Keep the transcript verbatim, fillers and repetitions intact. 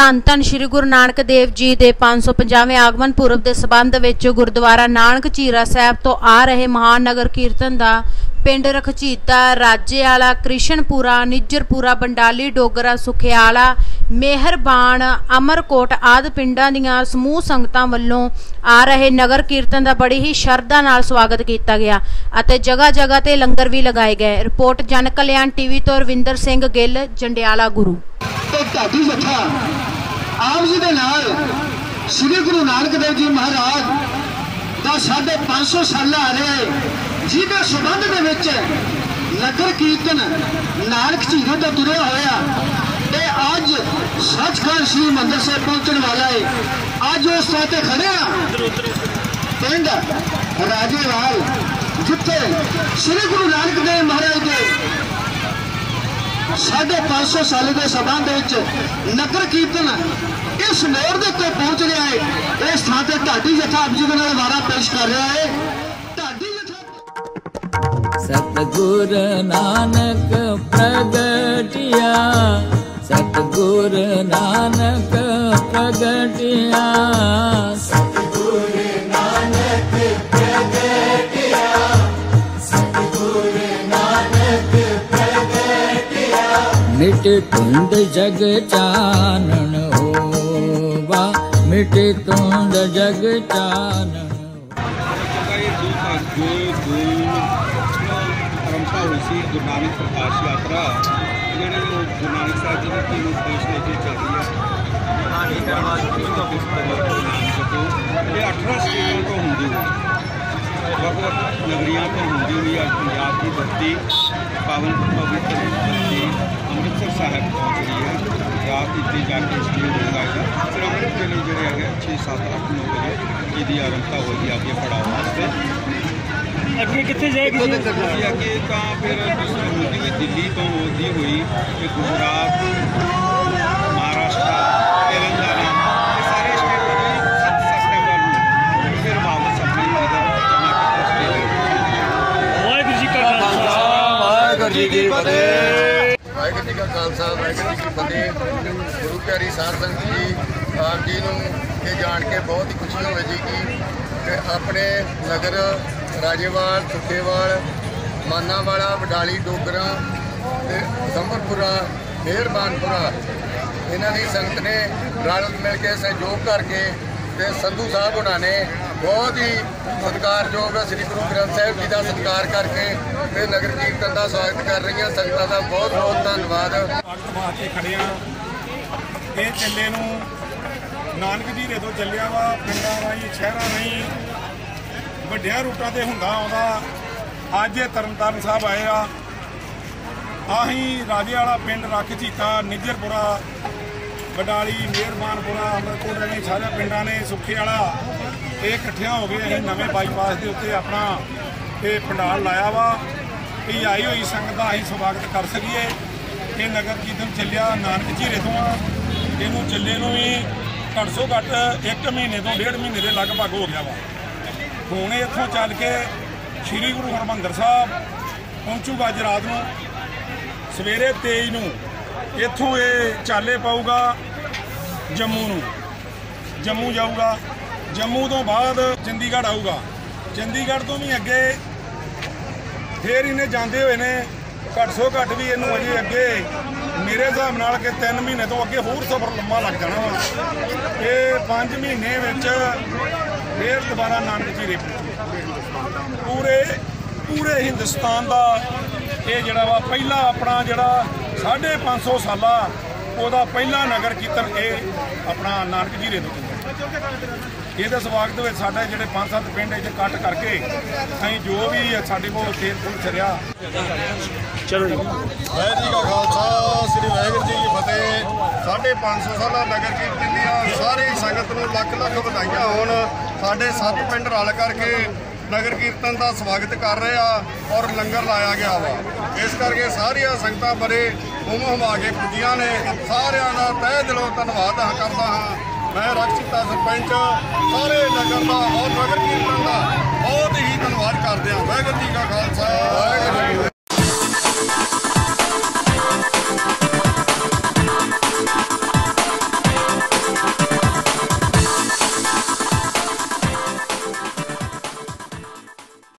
धन धन श्री गुरु नानक देव जी के पाँच सौ पचासवें आगमन पुरब के संबंध में गुरुद्वारा नानक झीरा साहब तो आ रहे महान नगर कीर्तन का पिंड रखचीता, राजेवाला, कृष्णपुरा, निज्जरपुरा, बंडाली, डोगरा, सुखियाला, मेहरबान, अमरकोट आदि पिंडां दीआं समूह संगतां वल्लों आ रहे नगर कीर्तन का बड़ी ही शरधा नाल स्वागत किया गया अते जगह जगह ते लंगर भी लगाए गए। रिपोर्ट जन कल्याण टीवी तो रविंदर सिंह गिल, जंडियाला गुरु। आप जी दे नाल श्री गुरु नानक देव जी महाराज का साढ़े पाँच सौ साल आ रहा है, जिहदे संबंध दे विच नगर कीर्तन नानक झीरे तो तुरिया होया ते अज सचखंड श्री मंदिर साहिब पहुंचने वाला है। अज उस स्थान ते खड़े आ पिंड राजेवाल, जिथे श्री गुरु नानक देव महाराज के साढ़े पाँच सौ साल के संबंध में नगर कीर्तन इस मोड़ के उत्ते पहुंच रहा है। इस स्थान से ढाडी जत्था आप जी के वारा पेश कर रहा है। ढाडी जत्था सतगुर नानक प्रगटिया, सतगुर नानक प्रगटिया, सतगुर नानक प्रगटिया, सतगुर नानक प्रगटिया, मिट तुंद जग चानन होवा, मिट तुंद जग चानन। परंपरा हुई सी गुरु नानक प्रकाश यात्रा जिहड़े गुरु नानक साहब जी ने तीन उपदेश लेके चल रही है। अठारह स्टेटों तो होंगी हुई वक् वक् नगरियां तो होंगी हुई है। पंजाब की धरती पावन पवित्र धरती अमृतसर साहब पहुँच रही है। रात इतने जाके स्टेज लगाएगा फिर अमृत के लिए जोड़े है छः सात अठ नौ बजे इसकी आरंभता होगी आगे पड़ाव वास्ते। अगे कितने जाएगी अगे तो फिर होती हुई दिल्ली तो होती हुई गुजरात, महाराष्ट्र, तेलंगाना सारे स्टेटों में सत्त सितंबर फिर वापस अपनी वाहिगुरू जी का खालसा वाहिगुरू जी की फतेह। वाहिगुरू जी का खालसा वाहिगुरू जी की फतेह। गुरु प्यारी साध संगत जी आप जी नूं ये जान के बहुत ही खुशी होगी कि अपने नगर राजेवाल, सुखेवाल, मानावाला, बडाली, डोगरा, संबरपुरा, मेहरबानपुरा इन्हां दी संगत ने रल मिल के सहयोग करके ते संधू साहब उन्होंने ने बहुत ही सत्कारयोग श्री गुरु ग्रंथ साहिब जी का सत्कार करके ते नगर कीर्तन का स्वागत कर रही हैं। संगतां का बहुत बहुत धन्यवाद। खड़े ये चेले नूं नानक झीरे तो चलिया वा पिंडां राहीं शहरां राहीं ਵੱਡਿਆਂ रूटा से ਹੁੰਦਾ आउंदा अज तरनतारन साहब आए आ। आही राजे वाला पिंड रखचीता, निज्जरपुरा, बडाली, मेहरबानपुरा, अमरकोट ने सारे पिंडा ने सुखे वाला ये इकट्ठिया हो गए। अं नवे बाईपास के उत्ते अपना ये पंडाल लाया वा कि आई हुई संगत का अं स्वागत कर सकीए। ये नगर कीर्तन चलिया नानक झीरे तो इनू चले भी घट सौ घट एक महीने तो डेढ़ महीने के लगभग हो गया वा। हुण इत्थों चल के श्री गुरु हरमंदर साहब पहुँचूगा अज रात नूं सवेरे तेईस नूं इत्थों ये चाले पाऊगा जम्मू नूं, जम्मू जाऊगा, जम्मू तो बाद चंडीगढ़ आऊगा, चंडीगढ़ तो भी अगे फिर इन्हें जाते हुए ने घट सौ घट भी इनू अजे अगे मेरे हिसाब नाल के तीन महीने तो अगे होर सफर लंबा लग जाना वा। ये पाँच महीने विच फिर दोबारा नानक झीरे पूरे पूरे हिंदुस्तान का ये जड़ा वा पहला अपना जड़ा साढ़े पाँच सौ साल ओदा पहला नगर कीर्तन ये अपना नानक झीरे तो ये स्वागत में साढ़े जोड़े पाँच सत्त पिंड इतने कट करके अं जो भी साढ़े को खेल फुल चलिया। चलो जी वाहिगुरू जी का खालसा श्री वाहिगुरू जी की फतेह। साढ़े पाँच सौ साल नगर कीर्तन दियां सारी संगत नूं लख लख बधाइयां होण। साढ़े सत्त पिंड रल करके नगर कीर्तन का स्वागत कर रहे हैं और लंगर लाया गया वा। इस करके सारिया संगतां बड़े हुम हुमा के पुजियां ने। सारियां दा तहे दिलों धन्नवाद करदा हाँ मैं रखचीता सरपंच सारे नगर का और नगर कीर्तन का